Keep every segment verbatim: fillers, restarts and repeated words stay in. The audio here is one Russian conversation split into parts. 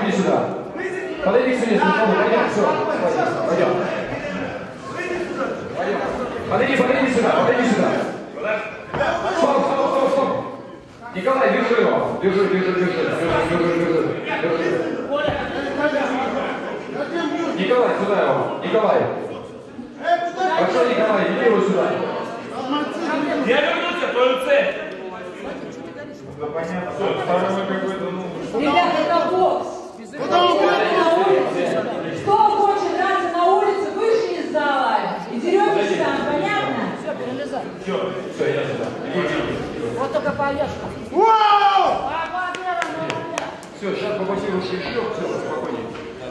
подойди сюда. Подойди к спине, пойдем, все. Пойдем. Подойди, подойди сюда, подойди сюда. Стоп, стоп, стоп, стоп. Николай, держи его. Держи, держи, держи. Держи, держи, держи. Николай, сюда его. Николай. Хорошо, Николай, иди его сюда. Я вернусь, твою цель. Да понятно, что второй какой-то, ну... Ребята, это бокс. Кто хочет драться на улице, вышли из зала и деретесь там, понятно? Все, перелезай. Все, все, я сюда. Вот только поешка. Все, сейчас побоксируешь еще, все, спокойнее.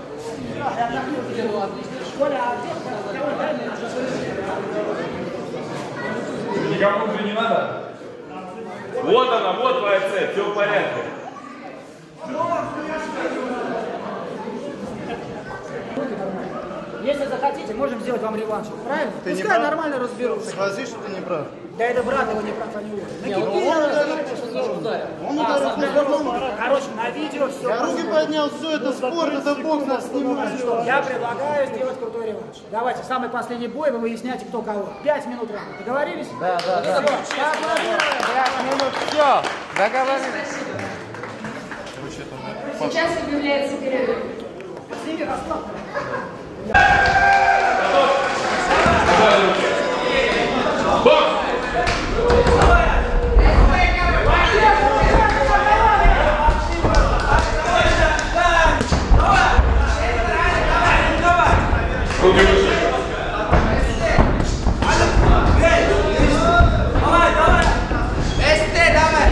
Никому уже не надо? Вот она, вот твоя цель, все в порядке. Если захотите, можем сделать вам реванш. Правильно? Ты не Пускай прав. нормально разберутся. Скажи, что ты не прав. Да это брат его не прав, а не он. Не, он ударил, он ударил по горлу. Короче, на видео все. Я руки поднял, все, это спорт, это бокс, нас снимают. Я предлагаю сделать крутой реванш. Давайте, самый последний бой, вы выясняете, кто кого. Пять минут раунд. Договорились? Да, да, да. Пять минут, все, договорились. Сейчас объявляется перерыв. Сними расклад. Руки выше. Давай, давай! Эсте, давай!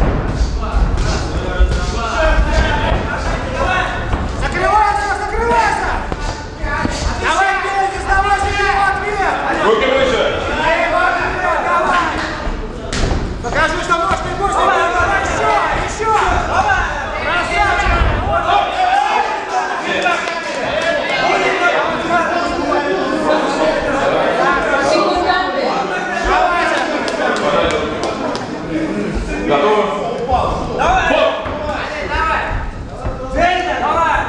Закрывайся, закрывайся! Давай, не сдавайся, его ответ! Руки выше. Давай! Покажи, что можешь, ты будешь! Давай, еще, еще! Давай! Красавчик! Готово? Давай! Давай! Цельно, давай!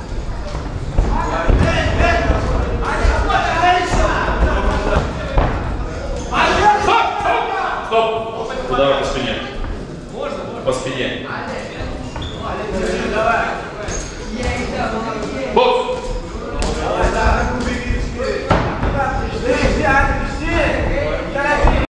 Стоп! Удар по спине. Можно? По спине. Давай!